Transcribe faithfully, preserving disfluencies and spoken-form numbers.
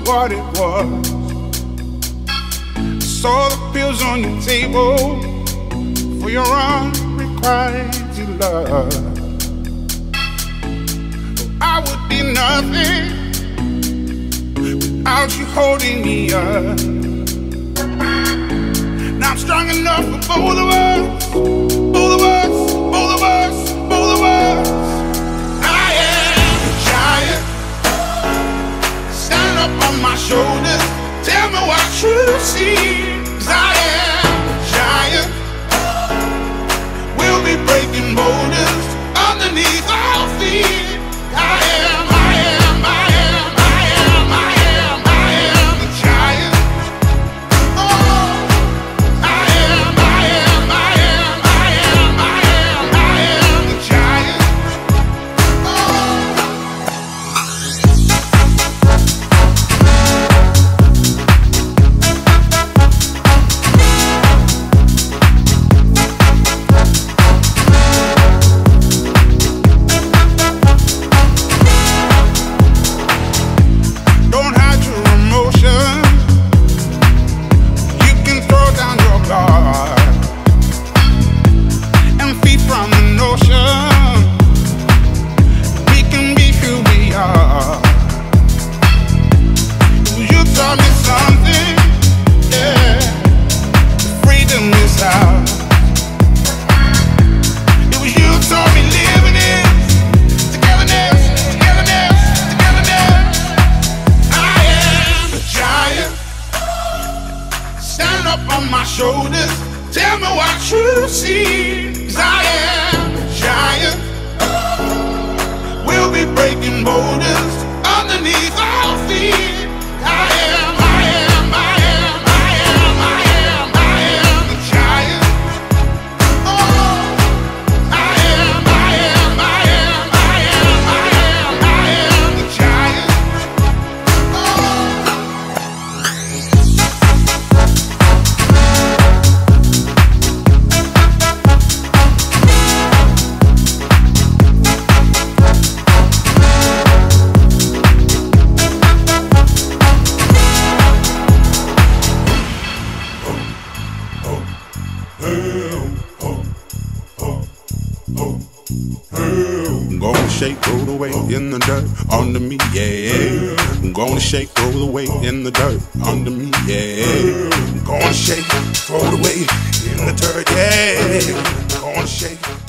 what it was. Saw the pills on your table for your unrequited love. I would be nothing without you holding me up. Now I'm strong enough for both of us, both of us, both of us, both of us. I am a giant. Stand up on my shoulders. Tell me what you see. 'Cause I am a giant. We'll be breaking boulders underneath our feet. I am, I am, I am, I am, I am, I am a giant. Oh, I am, I am, I am, I am, I am, I am a giant. My shoulders, tell me what you see. 'Cause I am a giant. We'll be breaking boulders underneath our feet. I am, I am, I am, I am, I am, I am a giant. Oh, I am, I am, I am, I am, I am, I am a giant. I'm gonna shake, roll the weight in the dirt under me, yeah. I'm gonna shake, roll the weight in the dirt under me, yeah. I'm gonna shake, roll the weight in the dirt, yeah. I'm gonna shake.